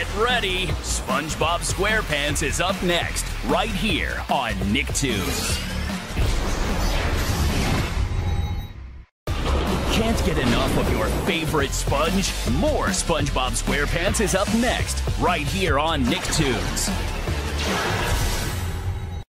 Get ready! SpongeBob SquarePants is up next, right here on Nicktoons. Can't get enough of your favorite sponge? More SpongeBob SquarePants is up next, right here on Nicktoons.